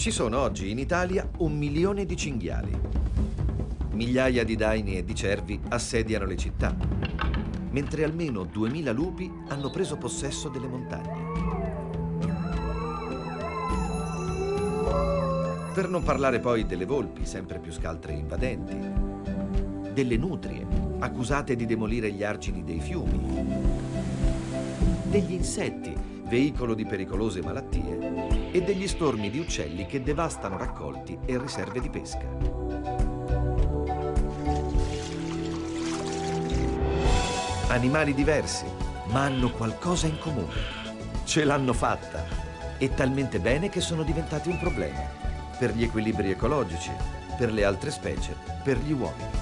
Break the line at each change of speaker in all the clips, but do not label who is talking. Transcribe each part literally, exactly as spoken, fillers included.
Ci sono oggi in Italia un milione di cinghiali. Migliaia di daini e di cervi assediano le città, mentre almeno duemila lupi hanno preso possesso delle montagne. Per non parlare poi delle volpi, sempre più scaltre e invadenti, delle nutrie, accusate di demolire gli argini dei fiumi, degli insetti, veicolo di pericolose malattie, e degli stormi di uccelli che devastano raccolti e riserve di pesca. Animali diversi, ma hanno qualcosa in comune. Ce l'hanno fatta, e talmente bene che sono diventati un problema per gli equilibri ecologici, per le altre specie, per gli uomini.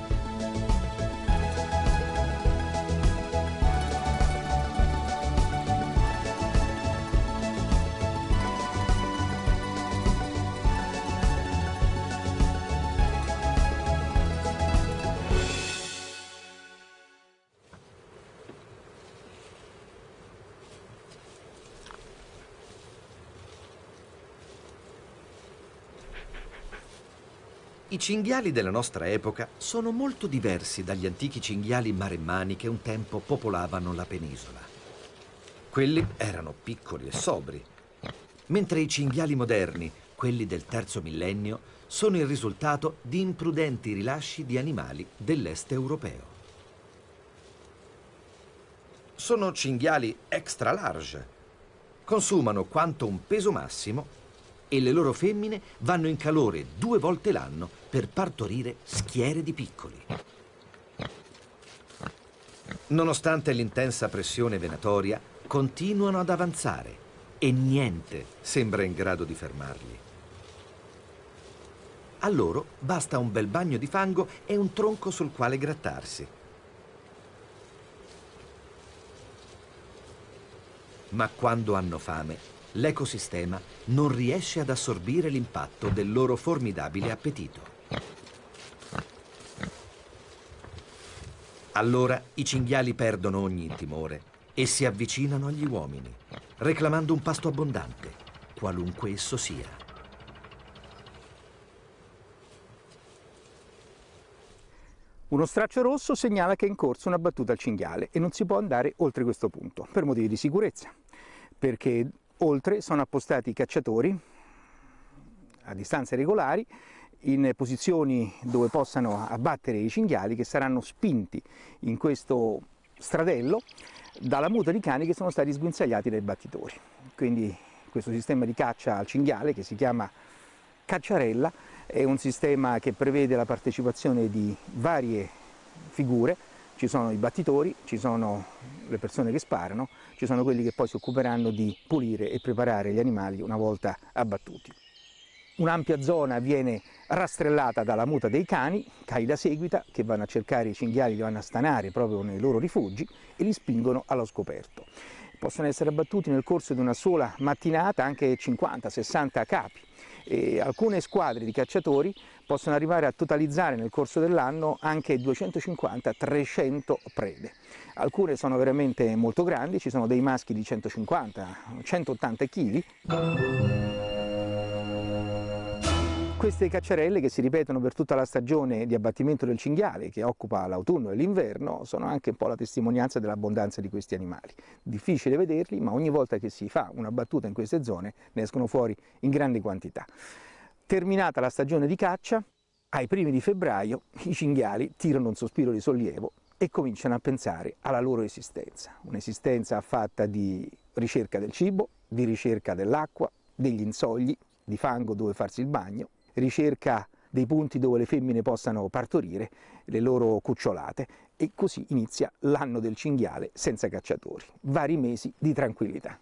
I cinghiali della nostra epoca sono molto diversi dagli antichi cinghiali maremmani che un tempo popolavano la penisola. Quelli erano piccoli e sobri, mentre i cinghiali moderni, quelli del terzo millennio, sono il risultato di imprudenti rilasci di animali dell'est europeo. Sono cinghiali extra large, consumano quanto un peso massimo e le loro femmine vanno in calore due volte l'anno per partorire schiere di piccoli. Nonostante l'intensa pressione venatoria, continuano ad avanzare e niente sembra in grado di fermarli. A loro basta un bel bagno di fango e un tronco sul quale grattarsi. Ma quando hanno fame, l'ecosistema non riesce ad assorbire l'impatto del loro formidabile appetito. Allora i cinghiali perdono ogni timore e si avvicinano agli uomini, reclamando un pasto abbondante, qualunque esso sia.
Uno straccio rosso segnala che è in corso una battuta al cinghiale e non si può andare oltre questo punto, per motivi di sicurezza, perché oltre sono appostati i cacciatori a distanze regolari in posizioni dove possano abbattere i cinghiali che saranno spinti in questo stradello dalla muta di cani che sono stati sguinzagliati dai battitori. Quindi questo sistema di caccia al cinghiale, che si chiama cacciarella, è un sistema che prevede la partecipazione di varie figure. Ci sono i battitori, ci sono le persone che sparano, ci sono quelli che poi si occuperanno di pulire e preparare gli animali una volta abbattuti. Un'ampia zona viene rastrellata dalla muta dei cani, cani da seguita, che vanno a cercare i cinghiali, li vanno a stanare proprio nei loro rifugi e li spingono allo scoperto. Possono essere abbattuti nel corso di una sola mattinata anche cinquanta sessanta capi. E alcune squadre di cacciatori possono arrivare a totalizzare nel corso dell'anno anche duecentocinquanta trecento prede. Alcune sono veramente molto grandi, ci sono dei maschi di centocinquanta centottanta chili. Queste cacciarelle, che si ripetono per tutta la stagione di abbattimento del cinghiale, che occupa l'autunno e l'inverno, sono anche un po' la testimonianza dell'abbondanza di questi animali. Difficile vederli, ma ogni volta che si fa una battuta in queste zone ne escono fuori in grandi quantità. Terminata la stagione di caccia, ai primi di febbraio i cinghiali tirano un sospiro di sollievo e cominciano a pensare alla loro esistenza. Un'esistenza fatta di ricerca del cibo, di ricerca dell'acqua, degli insogli, di fango dove farsi il bagno, ricerca dei punti dove le femmine possano partorire le loro cucciolate, e così inizia l'anno del cinghiale senza cacciatori, vari mesi di tranquillità.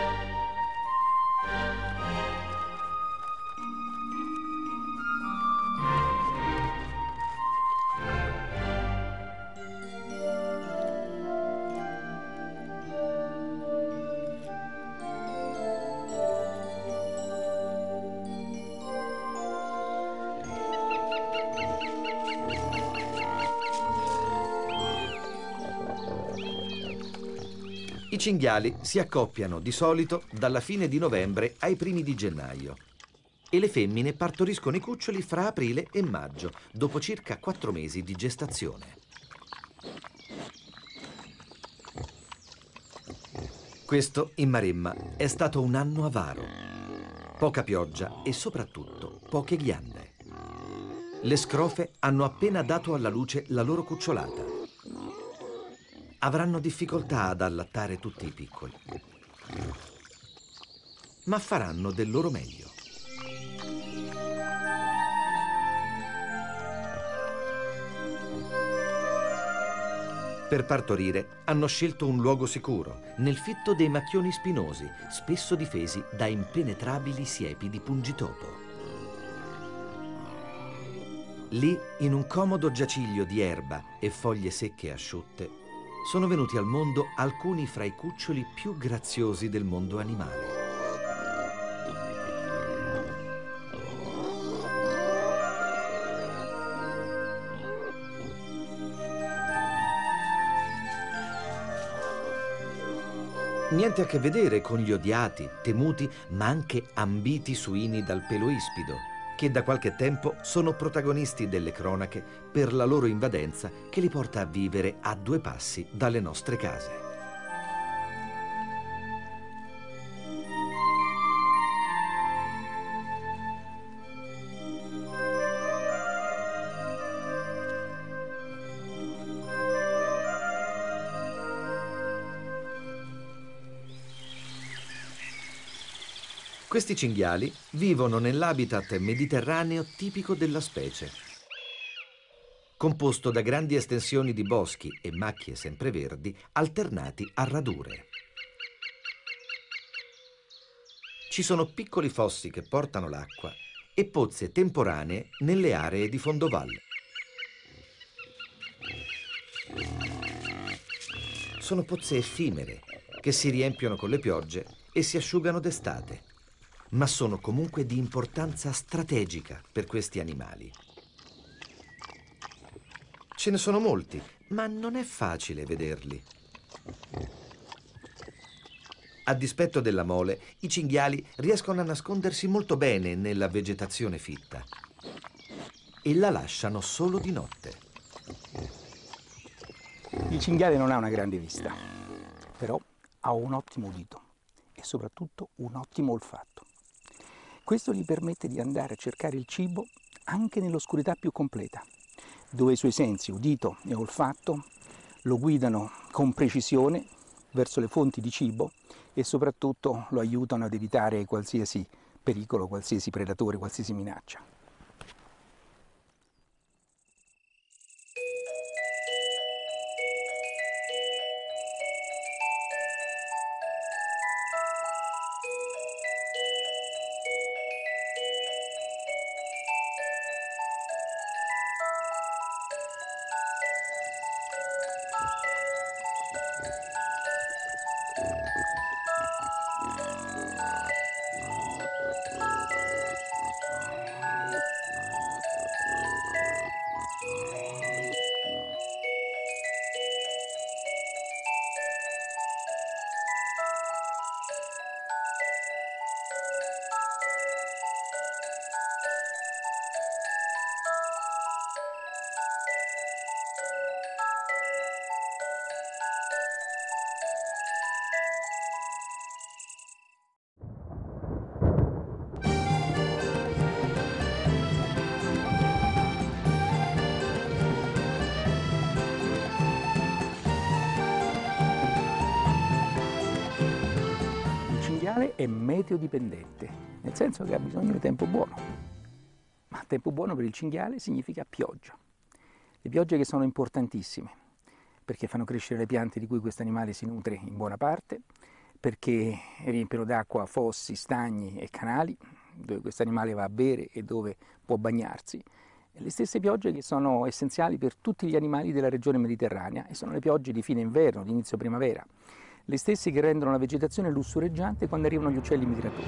I cinghiali si accoppiano di solito dalla fine di novembre ai primi di gennaio. e le femmine partoriscono i cuccioli fra aprile e maggio, dopo circa quattro mesi di gestazione. Questo, in Maremma, è stato un anno avaro. Poca pioggia e soprattutto poche ghiande. Le scrofe hanno appena dato alla luce la loro cucciolata. Avranno difficoltà ad allattare tutti i piccoli, ma faranno del loro meglio. Per partorire hanno scelto un luogo sicuro, nel fitto dei macchioni spinosi, spesso difesi da impenetrabili siepi di pungitopo. Lì, in un comodo giaciglio di erba e foglie secche asciutte, sono venuti al mondo alcuni fra i cuccioli più graziosi del mondo animale. Niente a che vedere con gli odiati, temuti, ma anche ambiti suini dal pelo ispido, che da qualche tempo sono protagonisti delle cronache per la loro invadenza che li porta a vivere a due passi dalle nostre case. Questi cinghiali vivono nell'habitat mediterraneo tipico della specie, composto da grandi estensioni di boschi e macchie sempreverdi alternati a radure. Ci sono piccoli fossi che portano l'acqua e pozze temporanee nelle aree di fondovalle. Sono pozze effimere che si riempiono con le piogge e si asciugano d'estate, ma sono comunque di importanza strategica per questi animali. Ce ne sono molti, ma non è facile vederli. A dispetto della mole, i cinghiali riescono a nascondersi molto bene nella vegetazione fitta e la lasciano solo di notte.
Il cinghiale non ha una grande vista, però ha un ottimo udito e soprattutto un ottimo olfatto. Questo gli permette di andare a cercare il cibo anche nell'oscurità più completa, dove i suoi sensi, udito e olfatto, lo guidano con precisione verso le fonti di cibo e soprattutto lo aiutano ad evitare qualsiasi pericolo, qualsiasi predatore, qualsiasi minaccia. È meteodipendente, nel senso che ha bisogno di tempo buono, ma tempo buono per il cinghiale significa pioggia. Le piogge che sono importantissime perché fanno crescere le piante di cui questo animale si nutre in buona parte, perché riempiono d'acqua fossi, stagni e canali dove questo animale va a bere e dove può bagnarsi. E le stesse piogge che sono essenziali per tutti gli animali della regione mediterranea e sono le piogge di fine inverno, di inizio primavera. Le stesse che rendono la vegetazione lussureggiante quando arrivano gli uccelli migratori.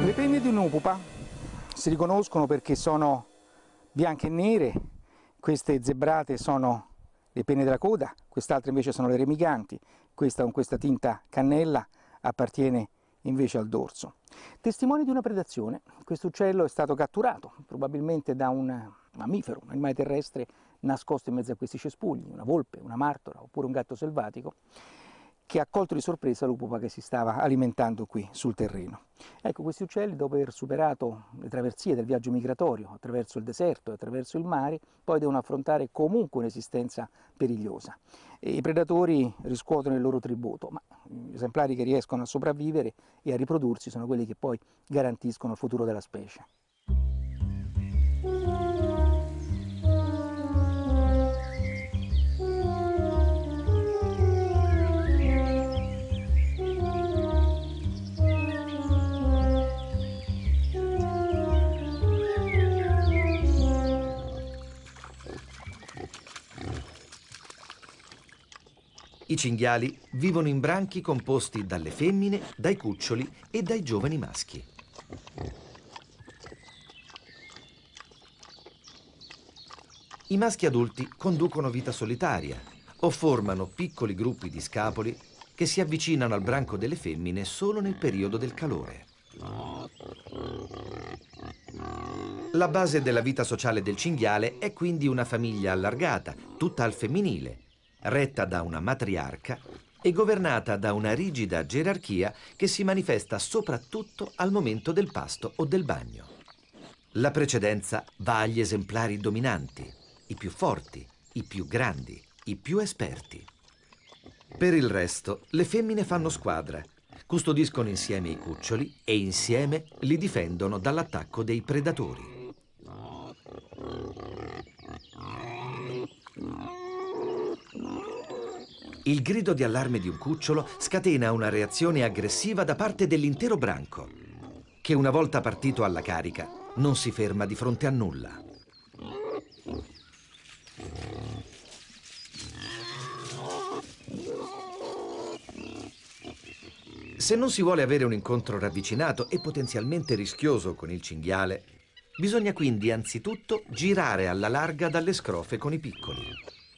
Le penne di un'upupa si riconoscono perché sono bianche e nere, queste zebrate sono le penne della coda, quest'altra invece sono le remiganti, questa con questa tinta cannella appartiene invece al dorso. Testimoni di una predazione, questo uccello è stato catturato probabilmente da un mammifero, un animale terrestre nascosto in mezzo a questi cespugli, una volpe, una martora oppure un gatto selvatico, che ha colto di sorpresa l'upupa che si stava alimentando qui sul terreno. Ecco, questi uccelli, dopo aver superato le traversie del viaggio migratorio attraverso il deserto e attraverso il mare, poi devono affrontare comunque un'esistenza perigliosa. E i predatori riscuotono il loro tributo, ma gli esemplari che riescono a sopravvivere e a riprodursi sono quelli che poi garantiscono il futuro della specie.
I cinghiali vivono in branchi composti dalle femmine, dai cuccioli e dai giovani maschi. I maschi adulti conducono vita solitaria o formano piccoli gruppi di scapoli che si avvicinano al branco delle femmine solo nel periodo del calore. La base della vita sociale del cinghiale è quindi una famiglia allargata, tutta al femminile, retta da una matriarca e governata da una rigida gerarchia che si manifesta soprattutto al momento del pasto o del bagno. La precedenza va agli esemplari dominanti, i più forti, i più grandi, i più esperti. Per il resto, le femmine fanno squadra, custodiscono insieme i cuccioli e insieme li difendono dall'attacco dei predatori. Il grido di allarme di un cucciolo scatena una reazione aggressiva da parte dell'intero branco, che una volta partito alla carica non si ferma di fronte a nulla. Se non si vuole avere un incontro ravvicinato e potenzialmente rischioso con il cinghiale, bisogna quindi anzitutto girare alla larga dalle scrofe con i piccoli.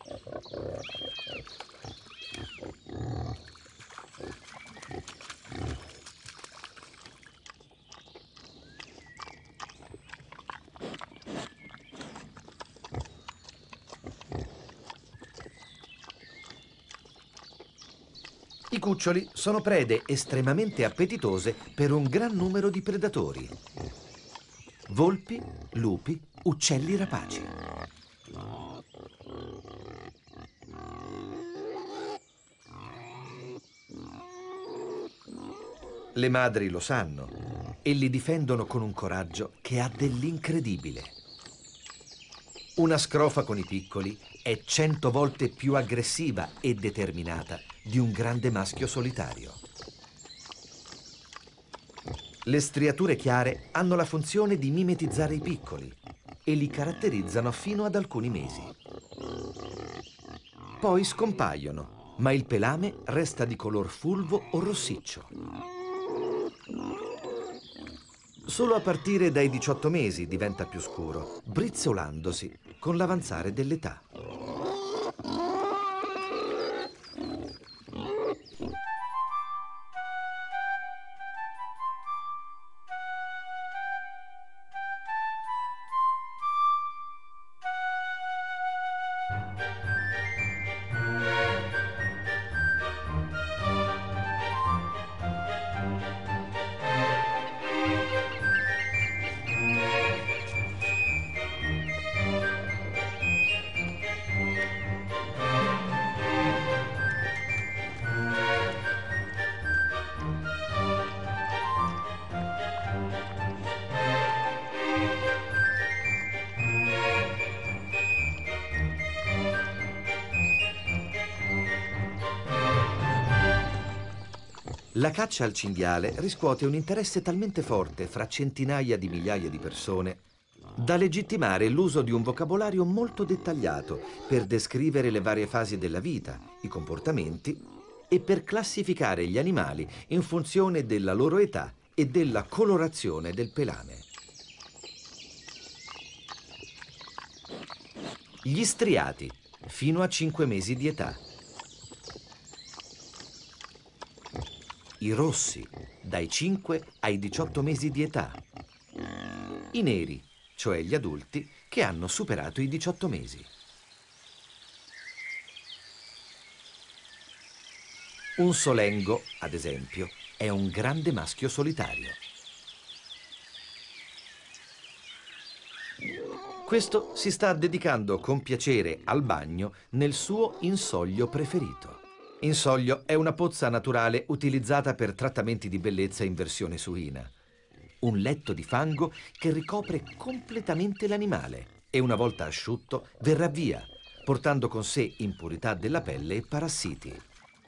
I cuccioli sono prede estremamente appetitose per un gran numero di predatori: volpi, lupi, uccelli rapaci. Le madri lo sanno e li difendono con un coraggio che ha dell'incredibile. Una scrofa con i piccoli è cento volte più aggressiva e determinata di un grande maschio solitario. Le striature chiare hanno la funzione di mimetizzare i piccoli e li caratterizzano fino ad alcuni mesi. Poi scompaiono, ma il pelame resta di color fulvo o rossiccio. Solo a partire dai diciotto mesi diventa più scuro, brizzolandosi con l'avanzare dell'età. La caccia al cinghiale riscuote un interesse talmente forte fra centinaia di migliaia di persone da legittimare l'uso di un vocabolario molto dettagliato per descrivere le varie fasi della vita, i comportamenti e per classificare gli animali in funzione della loro età e della colorazione del pelame. Gli striati, fino a cinque mesi di età. I rossi, dai cinque ai diciotto mesi di età. I neri, cioè gli adulti, che hanno superato i diciotto mesi. Un solengo, ad esempio, è un grande maschio solitario. Questo si sta dedicando con piacere al bagno nel suo insoglio preferito. Insoglio è una pozza naturale utilizzata per trattamenti di bellezza in versione suina. Un letto di fango che ricopre completamente l'animale e una volta asciutto verrà via, portando con sé impurità della pelle e parassiti.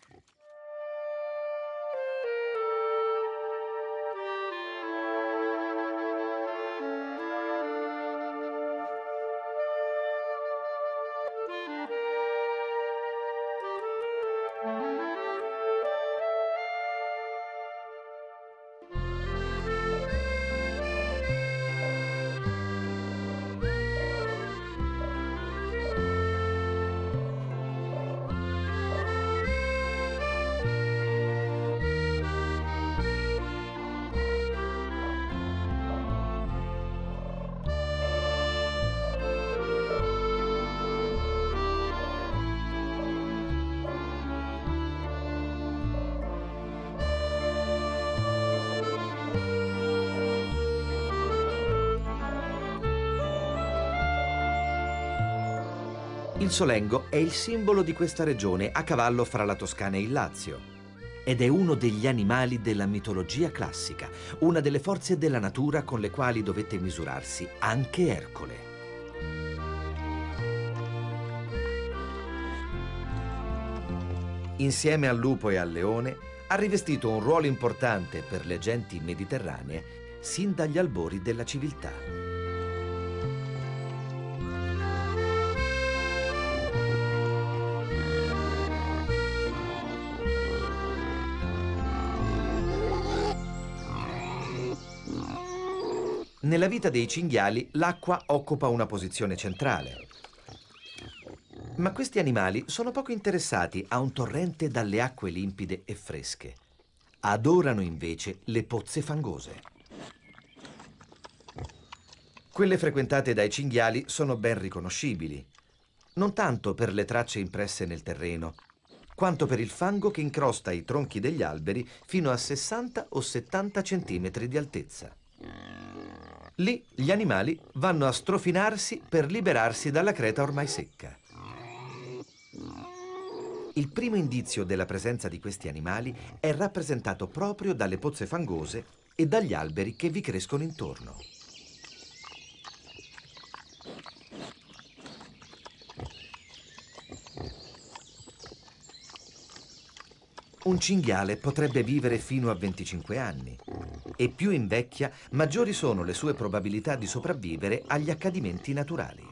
Il solengo è il simbolo di questa regione a cavallo fra la Toscana e il Lazio ed è uno degli animali della mitologia classica, una delle forze della natura con le quali dovette misurarsi anche Ercole. Insieme al lupo e al leone ha rivestito un ruolo importante per le genti mediterranee sin dagli albori della civiltà. Nella vita dei cinghiali l'acqua occupa una posizione centrale. Ma questi animali sono poco interessati a un torrente dalle acque limpide e fresche. Adorano invece le pozze fangose. Quelle frequentate dai cinghiali sono ben riconoscibili, non tanto per le tracce impresse nel terreno, quanto per il fango che incrosta i tronchi degli alberi fino a sessanta o settanta centimetri di altezza. Lì gli animali vanno a strofinarsi per liberarsi dalla creta ormai secca. Il primo indizio della presenza di questi animali è rappresentato proprio dalle pozze fangose e dagli alberi che vi crescono intorno. Un cinghiale potrebbe vivere fino a venticinque anni e più invecchia, maggiori sono le sue probabilità di sopravvivere agli accadimenti naturali.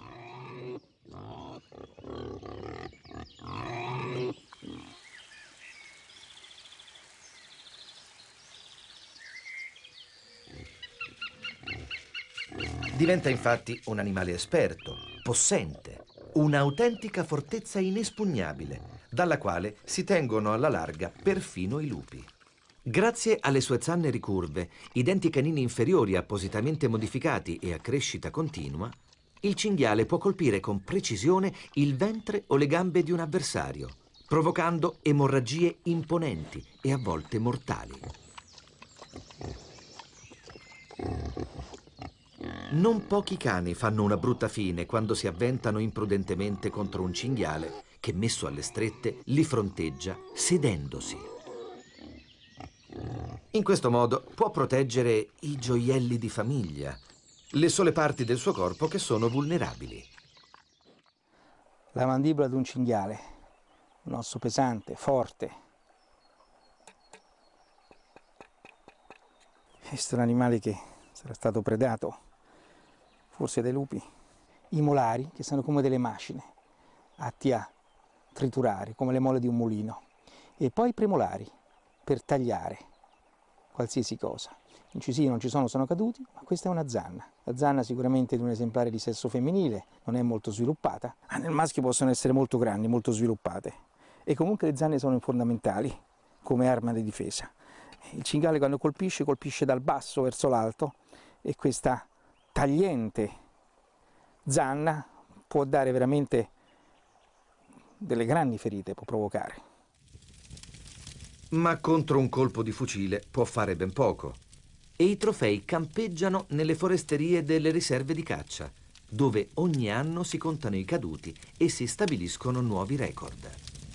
Diventa infatti un animale esperto, possente, un'autentica fortezza inespugnabile, dalla quale si tengono alla larga perfino i lupi. Grazie alle sue zanne ricurve, i denti canini inferiori appositamente modificati e a crescita continua, il cinghiale può colpire con precisione il ventre o le gambe di un avversario, provocando emorragie imponenti e a volte mortali. Non pochi cani fanno una brutta fine quando si avventano imprudentemente contro un cinghiale che, messo alle strette, li fronteggia sedendosi. In questo modo può proteggere i gioielli di famiglia, le sole parti del suo corpo che sono vulnerabili.
La mandibola di un cinghiale, un osso pesante, forte. Questo è un animale che sarà stato predato forse dai lupi. I molari, che sono come delle macine, atti a triturare, come le molle di un mulino. E poi i premolari, per tagliare qualsiasi cosa. incisivi non ci sono, sono caduti, ma questa è una zanna. La zanna sicuramente di un esemplare di sesso femminile, non è molto sviluppata, ma nel maschio possono essere molto grandi, molto sviluppate. E comunque le zanne sono fondamentali come arma di difesa. Il cinghiale quando colpisce, colpisce dal basso verso l'alto e questa tagliente zanna può dare veramente delle grandi ferite, può provocare.
Ma contro un colpo di fucile può fare ben poco. E i trofei campeggiano nelle foresterie delle riserve di caccia, dove ogni anno si contano i caduti e si stabiliscono nuovi record.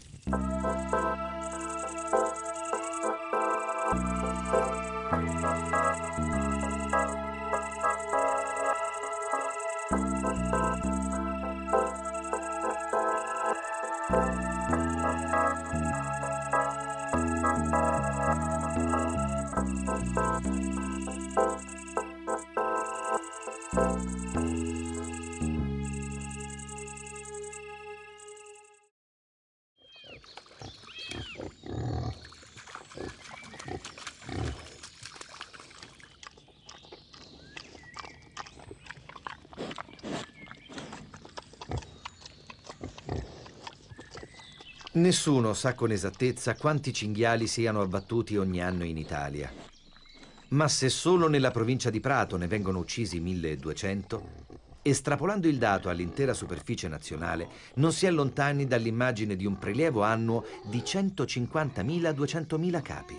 Nessuno sa con esattezza quanti cinghiali siano abbattuti ogni anno in Italia. Ma se solo nella provincia di Prato ne vengono uccisi milleduecento, estrapolando il dato all'intera superficie nazionale, non si è lontani dall'immagine di un prelievo annuo di centocinquantamila duecentomila capi.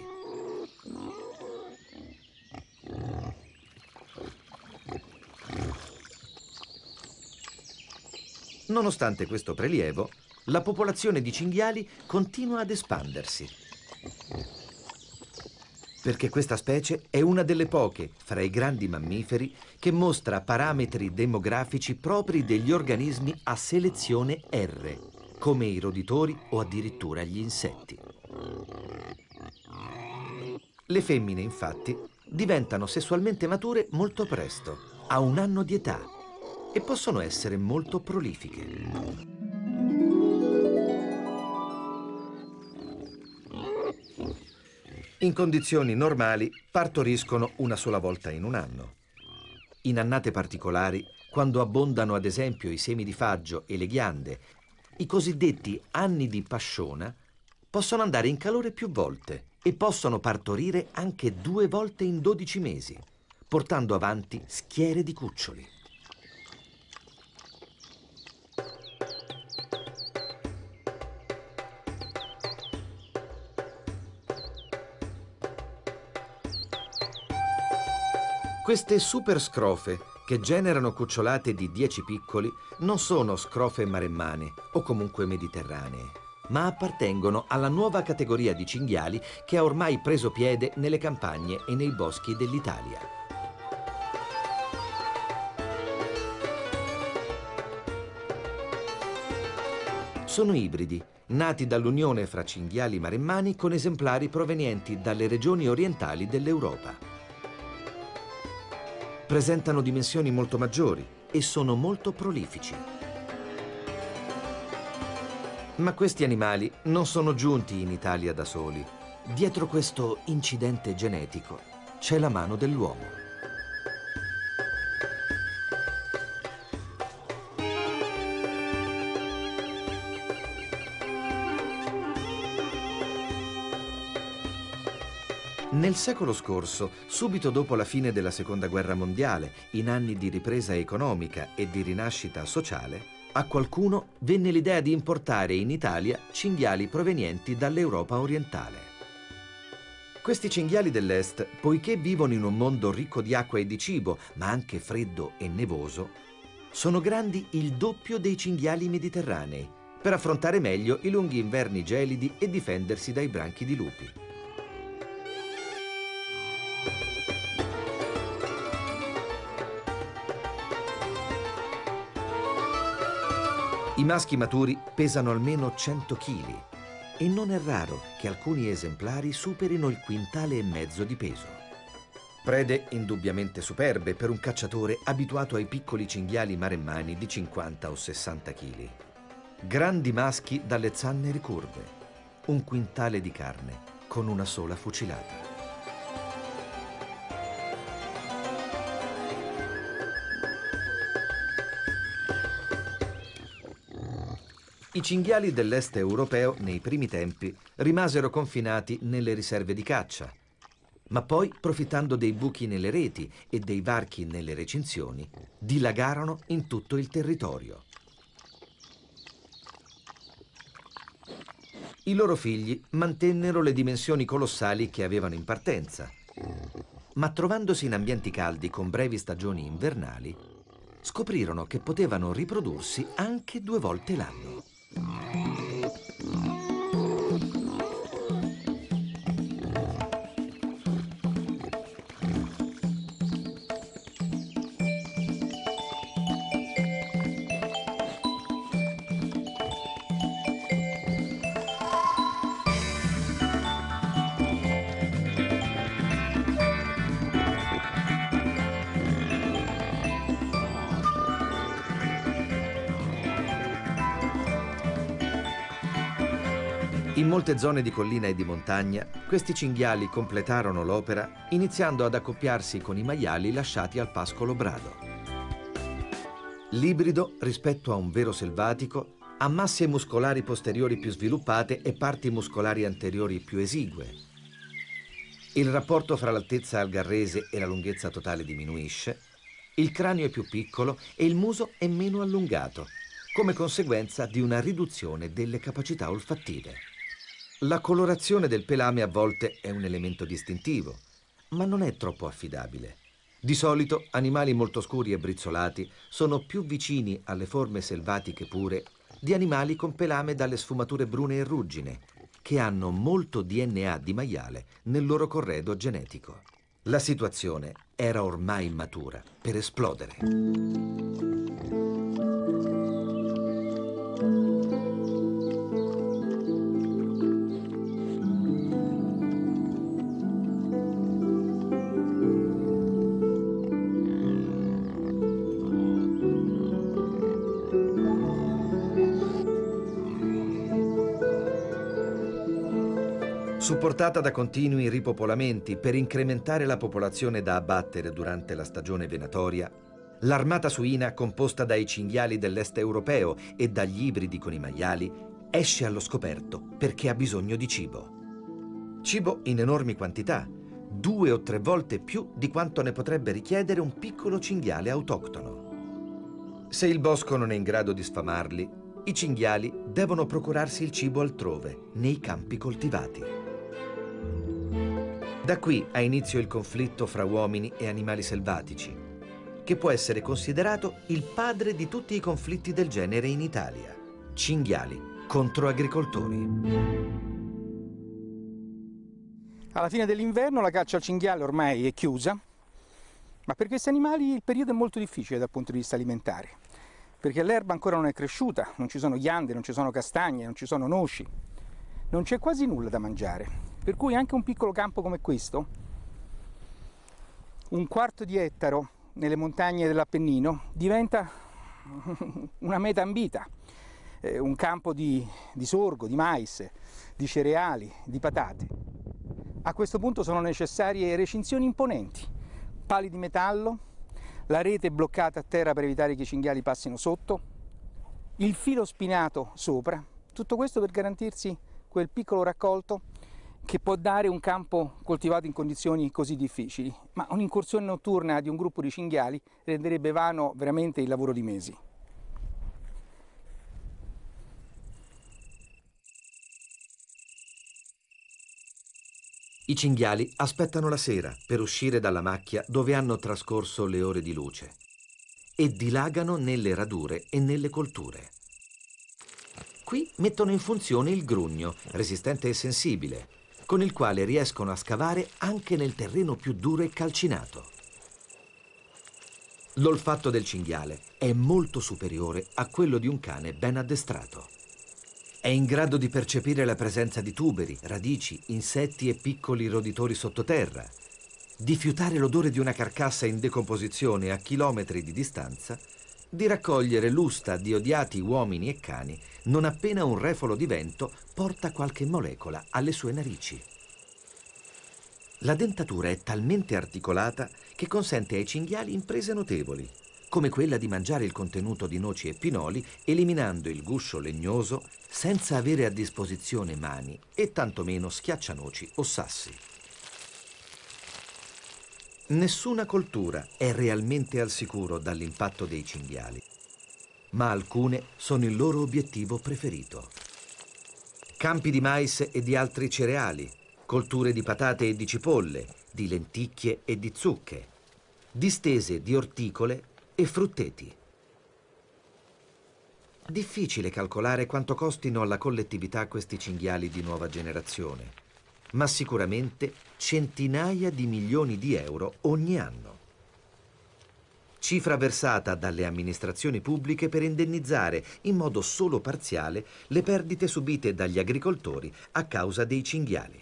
Nonostante questo prelievo, la popolazione di cinghiali continua ad espandersi, perché questa specie è una delle poche fra i grandi mammiferi che mostra parametri demografici propri degli organismi a selezione R, come i roditori o addirittura gli insetti. Le femmine, infatti, diventano sessualmente mature molto presto, a un anno di età, e possono essere molto prolifiche. In condizioni normali partoriscono una sola volta in un anno. In annate particolari, quando abbondano ad esempio i semi di faggio e le ghiande, i cosiddetti anni di pasciona, possono andare in calore più volte e possono partorire anche due volte in dodici mesi, portando avanti schiere di cuccioli. Queste super scrofe, che generano cucciolate di dieci piccoli, non sono scrofe maremmane o comunque mediterranee, ma appartengono alla nuova categoria di cinghiali che ha ormai preso piede nelle campagne e nei boschi dell'Italia. Sono ibridi, nati dall'unione fra cinghiali maremmani con esemplari provenienti dalle regioni orientali dell'Europa. Presentano dimensioni molto maggiori e sono molto prolifici. Ma questi animali non sono giunti in Italia da soli. Dietro questo incidente genetico c'è la mano dell'uomo. Nel secolo scorso, subito dopo la fine della Seconda Guerra Mondiale, in anni di ripresa economica e di rinascita sociale, a qualcuno venne l'idea di importare in Italia cinghiali provenienti dall'Europa orientale. Questi cinghiali dell'Est, poiché vivono in un mondo ricco di acqua e di cibo, ma anche freddo e nevoso, sono grandi il doppio dei cinghiali mediterranei, per affrontare meglio i lunghi inverni gelidi e difendersi dai branchi di lupi. I maschi maturi pesano almeno cento chili e non è raro che alcuni esemplari superino il quintale e mezzo di peso. Prede indubbiamente superbe per un cacciatore abituato ai piccoli cinghiali maremmani di cinquanta o sessanta chili. Grandi maschi dalle zanne ricurve, un quintale di carne con una sola fucilata. I cinghiali dell'est europeo, nei primi tempi, rimasero confinati nelle riserve di caccia, ma poi, profittando dei buchi nelle reti e dei varchi nelle recinzioni, dilagarono in tutto il territorio. I loro figli mantennero le dimensioni colossali che avevano in partenza, ma trovandosi in ambienti caldi con brevi stagioni invernali, scoprirono che potevano riprodursi anche due volte l'anno. In molte zone di collina e di montagna, questi cinghiali completarono l'opera iniziando ad accoppiarsi con i maiali lasciati al pascolo brado. L'ibrido, rispetto a un vero selvatico, ha masse muscolari posteriori più sviluppate e parti muscolari anteriori più esigue. Il rapporto fra l'altezza algarrese e la lunghezza totale diminuisce, il cranio è più piccolo e il muso è meno allungato, come conseguenza di una riduzione delle capacità olfattive. La colorazione del pelame a volte è un elemento distintivo, ma non è troppo affidabile. Di solito animali molto scuri e brizzolati sono più vicini alle forme selvatiche pure di animali con pelame dalle sfumature brune e ruggine, che hanno molto D N A di maiale nel loro corredo genetico. La situazione era ormai matura per esplodere. Supportata da continui ripopolamenti per incrementare la popolazione da abbattere durante la stagione venatoria, l'armata suina, composta dai cinghiali dell'est europeo e dagli ibridi con i maiali, esce allo scoperto perché ha bisogno di cibo. Cibo in enormi quantità, due o tre volte più di quanto ne potrebbe richiedere un piccolo cinghiale autoctono. Se il bosco non è in grado di sfamarli, i cinghiali devono procurarsi il cibo altrove, nei campi coltivati. Da qui ha inizio il conflitto fra uomini e animali selvatici, che può essere considerato il padre di tutti i conflitti del genere in Italia. Cinghiali contro agricoltori.
Alla fine dell'inverno la caccia al cinghiale ormai è chiusa, ma per questi animali il periodo è molto difficile dal punto di vista alimentare, perché l'erba ancora non è cresciuta, non ci sono ghiande, non ci sono castagne, non ci sono noci, non c'è quasi nulla da mangiare. Per cui anche un piccolo campo come questo, un quarto di ettaro nelle montagne dell'Appennino, diventa una meta ambita, eh, un campo di, di sorgo, di mais, di cereali, di patate. A questo punto sono necessarie recinzioni imponenti, pali di metallo, la rete bloccata a terra per evitare che i cinghiali passino sotto, il filo spinato sopra, tutto questo per garantirsi quel piccolo raccolto che può dare un campo coltivato in condizioni così difficili, ma un'incursione notturna di un gruppo di cinghiali renderebbe vano veramente il lavoro di mesi.
I cinghiali aspettano la sera per uscire dalla macchia dove hanno trascorso le ore di luce e dilagano nelle radure e nelle colture. Qui mettono in funzione il grugno, resistente e sensibile, con il quale riescono a scavare anche nel terreno più duro e calcinato. L'olfatto del cinghiale è molto superiore a quello di un cane ben addestrato. È in grado di percepire la presenza di tuberi, radici, insetti e piccoli roditori sottoterra, di fiutare l'odore di una carcassa in decomposizione a chilometri di distanza, di raccogliere l'usta di odiati uomini e cani non appena un refolo di vento porta qualche molecola alle sue narici. La dentatura è talmente articolata che consente ai cinghiali imprese notevoli, come quella di mangiare il contenuto di noci e pinoli, eliminando il guscio legnoso senza avere a disposizione mani e tantomeno schiaccianoci o sassi. Nessuna coltura è realmente al sicuro dall'impatto dei cinghiali, ma alcune sono il loro obiettivo preferito. Campi di mais e di altri cereali, colture di patate e di cipolle, di lenticchie e di zucche, distese di orticole e frutteti. Difficile calcolare quanto costino alla collettività questi cinghiali di nuova generazione, ma sicuramente centinaia di milioni di euro ogni anno. Cifra versata dalle amministrazioni pubbliche per indennizzare in modo solo parziale le perdite subite dagli agricoltori a causa dei cinghiali.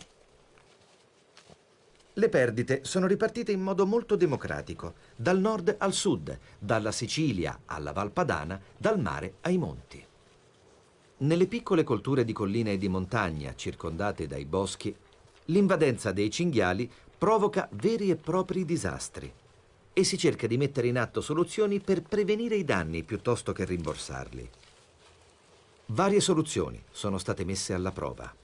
Le perdite sono ripartite in modo molto democratico, dal nord al sud, dalla Sicilia alla Val Padana, dal mare ai monti. Nelle piccole colture di collina e di montagna, circondate dai boschi, l'invadenza dei cinghiali provoca veri e propri disastri e si cerca di mettere in atto soluzioni per prevenire i danni piuttosto che rimborsarli. Varie soluzioni sono state messe alla prova.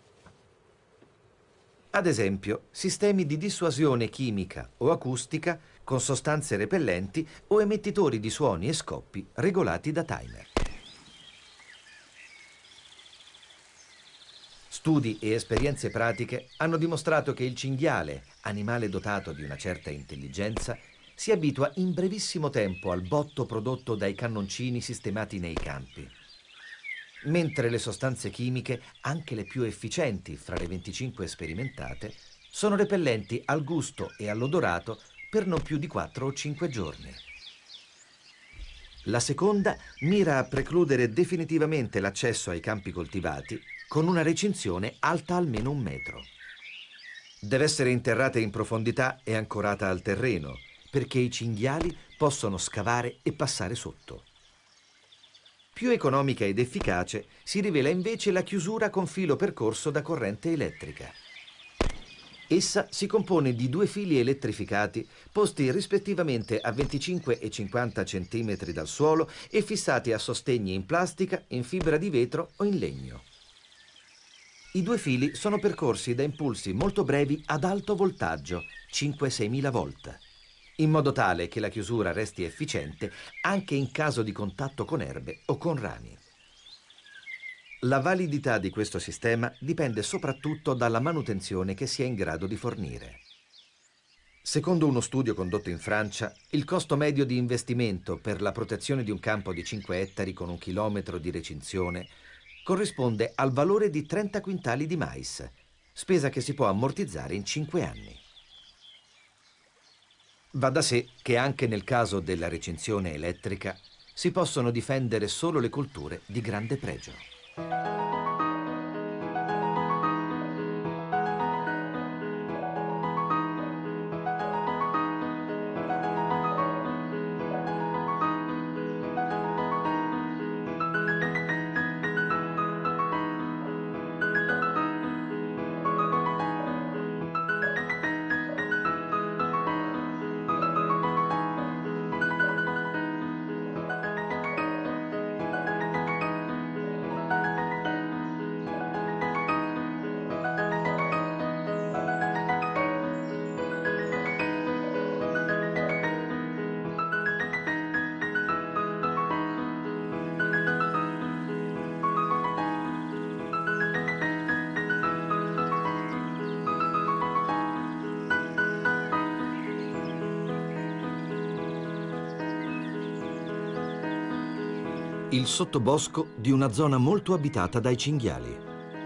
Ad esempio, sistemi di dissuasione chimica o acustica con sostanze repellenti o emettitori di suoni e scoppi regolati da timer. Studi e esperienze pratiche hanno dimostrato che il cinghiale, animale dotato di una certa intelligenza, si abitua in brevissimo tempo al botto prodotto dai cannoncini sistemati nei campi. Mentre le sostanze chimiche, anche le più efficienti fra le venticinque sperimentate, sono repellenti al gusto e all'odorato per non più di quattro o cinque giorni. La seconda mira a precludere definitivamente l'accesso ai campi coltivati con una recinzione alta almeno un metro. Deve essere interrata in profondità e ancorata al terreno, perché i cinghiali possono scavare e passare sotto. Più economica ed efficace si rivela invece la chiusura con filo percorso da corrente elettrica. Essa si compone di due fili elettrificati posti rispettivamente a venticinque e cinquanta centimetri dal suolo e fissati a sostegni in plastica, in fibra di vetro o in legno. I due fili sono percorsi da impulsi molto brevi ad alto voltaggio, cinque seimila volt, in modo tale che la chiusura resti efficiente anche in caso di contatto con erbe o con rami. La validità di questo sistema dipende soprattutto dalla manutenzione che si è in grado di fornire. Secondo uno studio condotto in Francia, il costo medio di investimento per la protezione di un campo di cinque ettari con un chilometro di recinzione corrisponde al valore di trenta quintali di mais, spesa che si può ammortizzare in cinque anni. Va da sé che anche nel caso della recinzione elettrica si possono difendere solo le colture di grande pregio. Il sottobosco di una zona molto abitata dai cinghiali.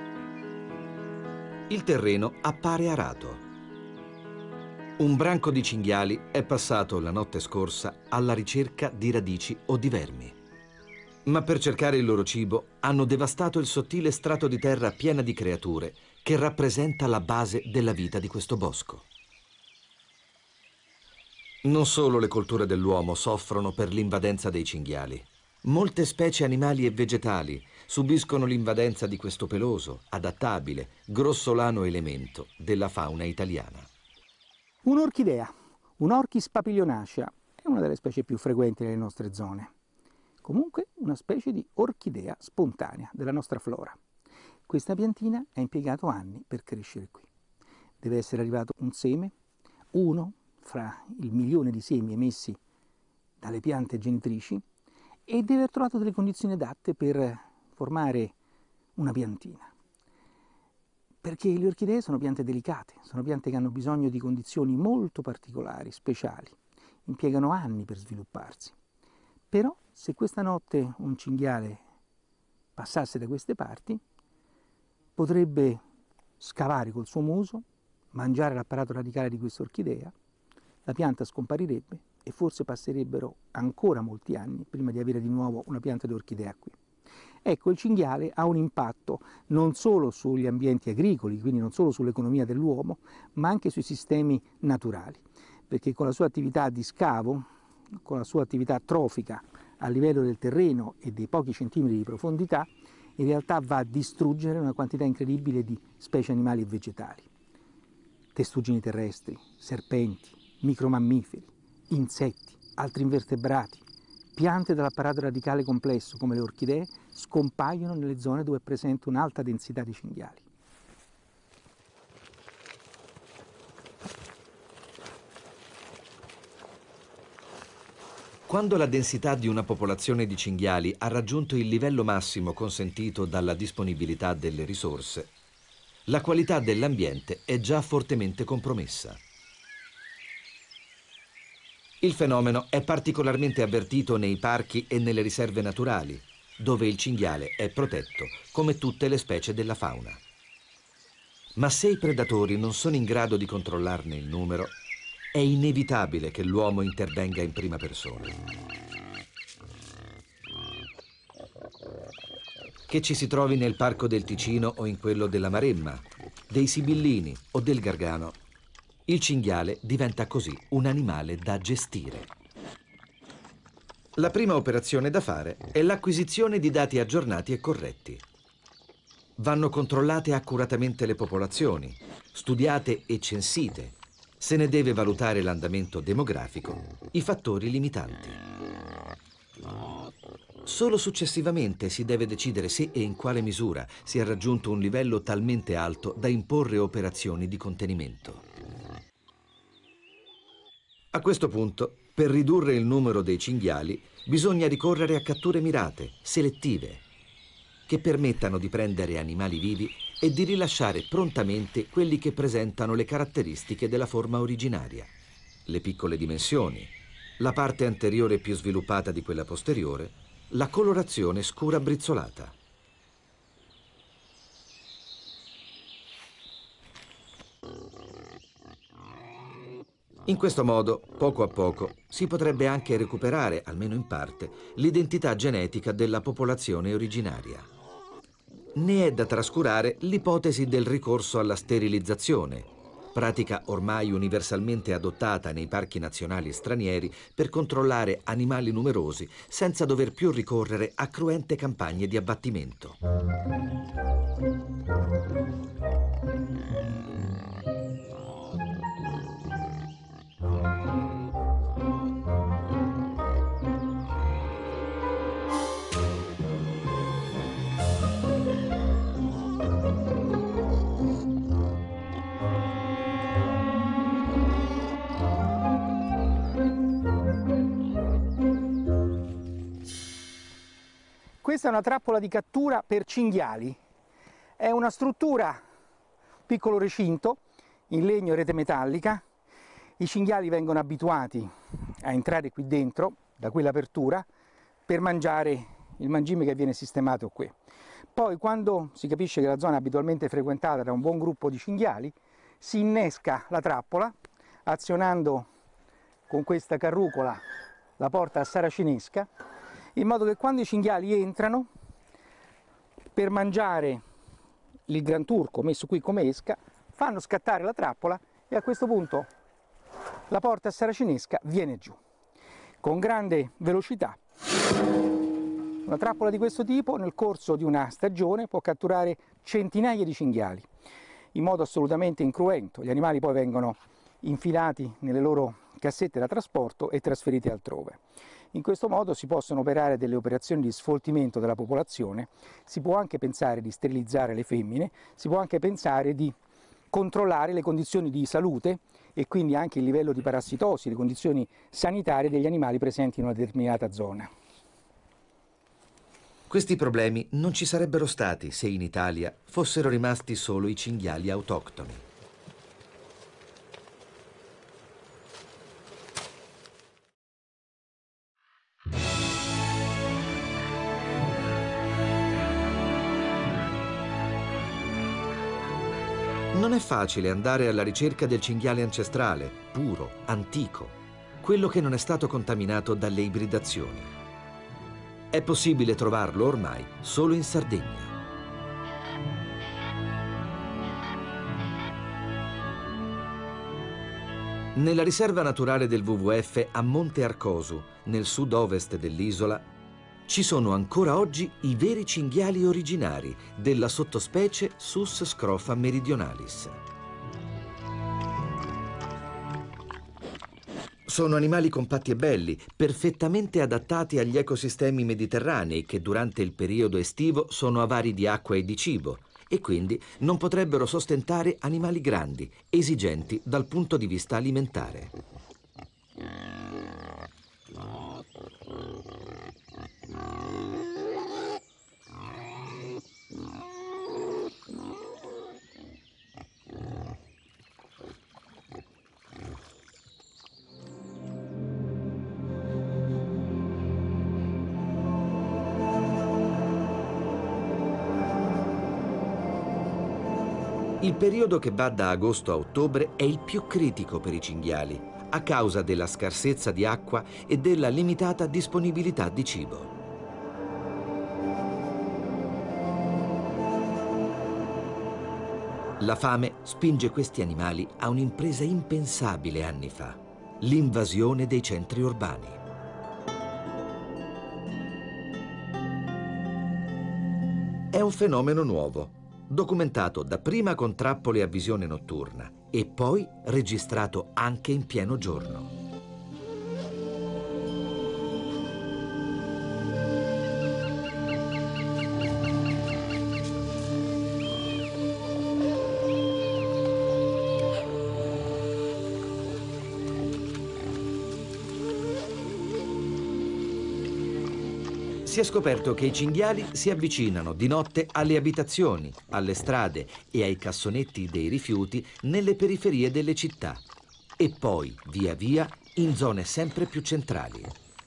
Il terreno appare arato. Un branco di cinghiali è passato la notte scorsa alla ricerca di radici o di vermi. Ma per cercare il loro cibo hanno devastato il sottile strato di terra piena di creature che rappresenta la base della vita di questo bosco. Non solo le colture dell'uomo soffrono per l'invadenza dei cinghiali. Molte specie animali e vegetali subiscono l'invadenza di questo peloso, adattabile, grossolano elemento della fauna italiana.
Un'orchidea, un Orchis papilionacea, è una delle specie più frequenti nelle nostre zone. Comunque una specie di orchidea spontanea della nostra flora. Questa piantina ha impiegato anni per crescere qui. Deve essere arrivato un seme, uno fra il milione di semi emessi dalle piante genitrici, e deve aver trovato delle condizioni adatte per formare una piantina. Perché le orchidee sono piante delicate, sono piante che hanno bisogno di condizioni molto particolari, speciali, impiegano anni per svilupparsi. Però se questa notte un cinghiale passasse da queste parti, potrebbe scavare col suo muso, mangiare l'apparato radicale di questa orchidea, la pianta scomparirebbe e forse passerebbero ancora molti anni prima di avere di nuovo una pianta di orchidea qui. Ecco, il cinghiale ha un impatto non solo sugli ambienti agricoli, quindi non solo sull'economia dell'uomo, ma anche sui sistemi naturali, perché con la sua attività di scavo, con la sua attività trofica a livello del terreno e dei pochi centimetri di profondità, in realtà va a distruggere una quantità incredibile di specie animali e vegetali. Testuggini terrestri, serpenti, micromammiferi, insetti, altri invertebrati, piante dall'apparato radicale complesso come le orchidee scompaiono nelle zone dove è presente un'alta densità di cinghiali.
Quando la densità di una popolazione di cinghiali ha raggiunto il livello massimo consentito dalla disponibilità delle risorse, la qualità dell'ambiente è già fortemente compromessa. Il fenomeno è particolarmente avvertito nei parchi e nelle riserve naturali, dove il cinghiale è protetto, come tutte le specie della fauna. Ma se i predatori non sono in grado di controllarne il numero, è inevitabile che l'uomo intervenga in prima persona. Che ci si trovi nel Parco del Ticino o in quello della Maremma, dei Sibillini o del Gargano, il cinghiale diventa così un animale da gestire. La prima operazione da fare è l'acquisizione di dati aggiornati e corretti. Vanno controllate accuratamente le popolazioni, studiate e censite. Se ne deve valutare l'andamento demografico, i fattori limitanti. Solo successivamente si deve decidere se e in quale misura si è raggiunto un livello talmente alto da imporre operazioni di contenimento. A questo punto, per ridurre il numero dei cinghiali, bisogna ricorrere a catture mirate, selettive, che permettano di prendere animali vivi e di rilasciare prontamente quelli che presentano le caratteristiche della forma originaria. Le piccole dimensioni, la parte anteriore più sviluppata di quella posteriore, la colorazione scura brizzolata. In questo modo, poco a poco, si potrebbe anche recuperare, almeno in parte, l'identità genetica della popolazione originaria. Ne è da trascurare l'ipotesi del ricorso alla sterilizzazione, pratica ormai universalmente adottata nei parchi nazionali stranieri per controllare animali numerosi senza dover più ricorrere a cruente campagne di abbattimento.
Questa è una trappola di cattura per cinghiali. È una struttura, un piccolo recinto, in legno e rete metallica. I cinghiali vengono abituati a entrare qui dentro, da quell'apertura, per mangiare il mangime che viene sistemato qui. Poi, quando si capisce che la zona è abitualmente frequentata da un buon gruppo di cinghiali, si innesca la trappola, azionando con questa carrucola la porta a saracinesca, in modo che quando i cinghiali entrano per mangiare il granturco messo qui come esca, fanno scattare la trappola e a questo punto la porta a saracinesca viene giù con grande velocità. Una trappola di questo tipo nel corso di una stagione può catturare centinaia di cinghiali in modo assolutamente incruento. Gli animali poi vengono infilati nelle loro cassette da trasporto e trasferite altrove. In questo modo si possono operare delle operazioni di sfoltimento della popolazione, si può anche pensare di sterilizzare le femmine, si può anche pensare di controllare le condizioni di salute e quindi anche il livello di parassitosi, le condizioni sanitarie degli animali presenti in una determinata zona.
Questi problemi non ci sarebbero stati se in Italia fossero rimasti solo i cinghiali autoctoni. Non è facile andare alla ricerca del cinghiale ancestrale, puro, antico, quello che non è stato contaminato dalle ibridazioni. È possibile trovarlo ormai solo in Sardegna. Nella riserva naturale del W W F a Monte Arcosu, nel sud-ovest dell'isola, ci sono ancora oggi i veri cinghiali originari della sottospecie Sus scrofa meridionalis. Sono animali compatti e belli, perfettamente adattati agli ecosistemi mediterranei che durante il periodo estivo sono avari di acqua e di cibo e quindi non potrebbero sostentare animali grandi, esigenti dal punto di vista alimentare. Il periodo che va da agosto a ottobre è il più critico per i cinghiali, a causa della scarsezza di acqua e della limitata disponibilità di cibo. La fame spinge questi animali a un'impresa impensabile anni fa, l'invasione dei centri urbani. È un fenomeno nuovo, documentato dapprima con trappole a visione notturna e poi registrato anche in pieno giorno. Si è scoperto che i cinghiali si avvicinano di notte alle abitazioni, alle strade e ai cassonetti dei rifiuti nelle periferie delle città e poi, via via, in zone sempre più centrali.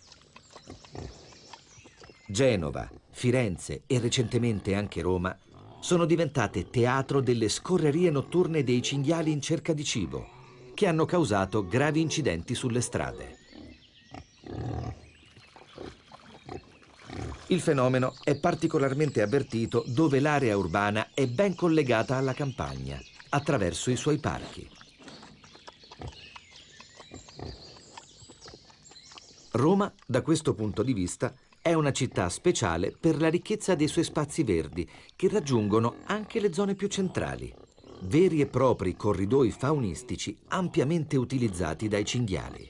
Genova, Firenze e recentemente anche Roma sono diventate teatro delle scorrerie notturne dei cinghiali in cerca di cibo, che hanno causato gravi incidenti sulle strade. Il fenomeno è particolarmente avvertito dove l'area urbana è ben collegata alla campagna, attraverso i suoi parchi. Roma, da questo punto di vista, è una città speciale per la ricchezza dei suoi spazi verdi, che raggiungono anche le zone più centrali, veri e propri corridoi faunistici ampiamente utilizzati dai cinghiali.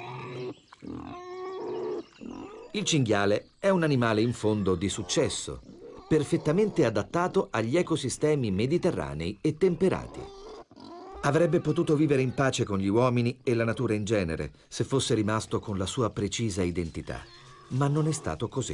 Il cinghiale è un animale in fondo di successo, perfettamente adattato agli ecosistemi mediterranei e temperati. Avrebbe potuto vivere in pace con gli uomini e la natura in genere se fosse rimasto con la sua precisa identità, ma non è stato così.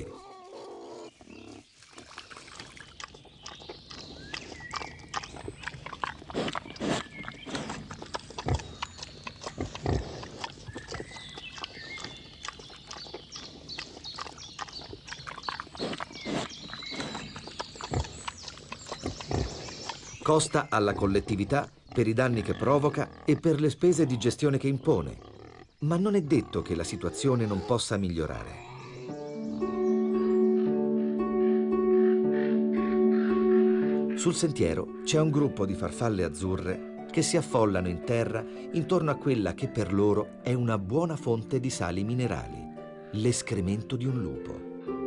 Costa alla collettività per i danni che provoca e per le spese di gestione che impone, ma non è detto che la situazione non possa migliorare. Sul sentiero c'è un gruppo di farfalle azzurre che si affollano in terra intorno a quella che per loro è una buona fonte di sali minerali, l'escremento di un lupo.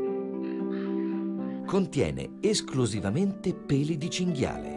Contiene esclusivamente peli di cinghiale.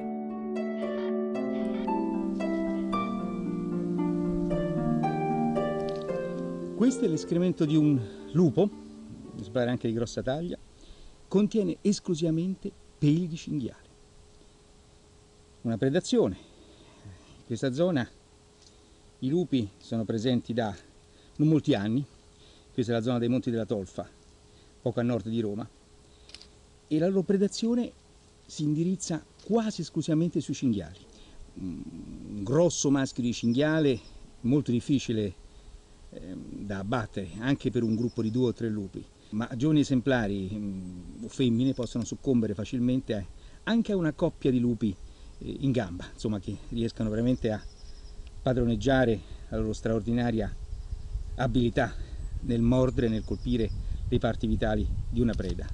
Questo è l'escremento di un lupo, mi pare anche di grossa taglia, contiene esclusivamente peli di cinghiale. Una predazione. In questa zona i lupi sono presenti da non molti anni. Questa è la zona dei Monti della Tolfa, poco a nord di Roma, e la loro predazione si indirizza quasi esclusivamente sui cinghiali. Un grosso maschio di cinghiale, molto difficile eh, da abbattere, anche per un gruppo di due o tre lupi, ma giovani esemplari mh, o femmine possono soccombere facilmente a, anche a una coppia di lupi eh, in gamba, insomma, che riescano veramente a padroneggiare la loro straordinaria abilità nel mordere e nel colpire le parti vitali di una preda.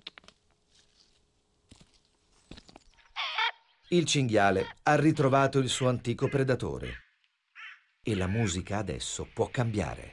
Il cinghiale ha ritrovato il suo antico predatore e la musica adesso può cambiare.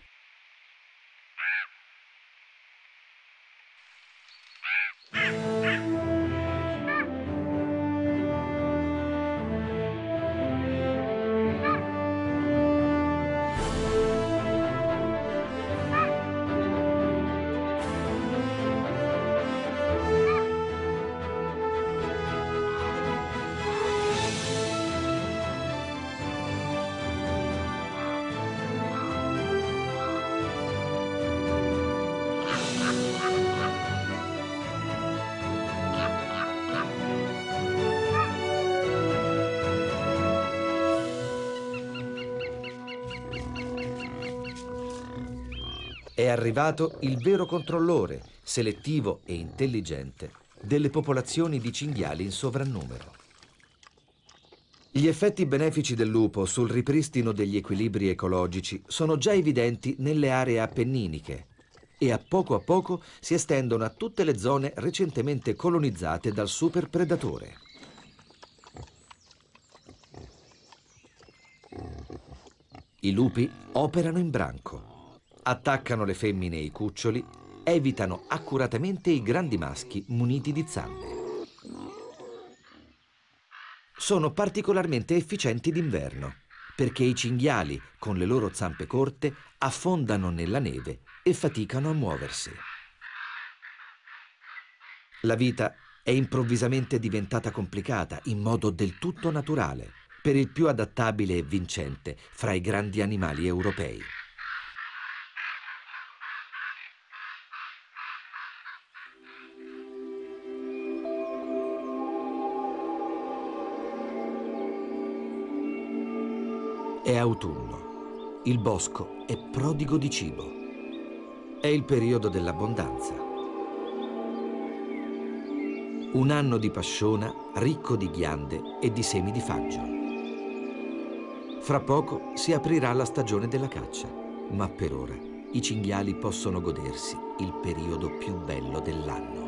È arrivato il vero controllore, selettivo e intelligente, delle popolazioni di cinghiali in sovrannumero. Gli effetti benefici del lupo sul ripristino degli equilibri ecologici sono già evidenti nelle aree appenniniche e a poco a poco si estendono a tutte le zone recentemente colonizzate dal superpredatore. I lupi operano in branco. Attaccano le femmine e i cuccioli, evitano accuratamente i grandi maschi muniti di zampe. Sono particolarmente efficienti d'inverno, perché i cinghiali, con le loro zampe corte, affondano nella neve e faticano a muoversi. La vita è improvvisamente diventata complicata in modo del tutto naturale, per il più adattabile e vincente fra i grandi animali europei. È autunno. Il bosco è prodigo di cibo. È il periodo dell'abbondanza. Un anno di pasciona ricco di ghiande e di semi di faggio. Fra poco si aprirà la stagione della caccia, ma per ora i cinghiali possono godersi il periodo più bello dell'anno.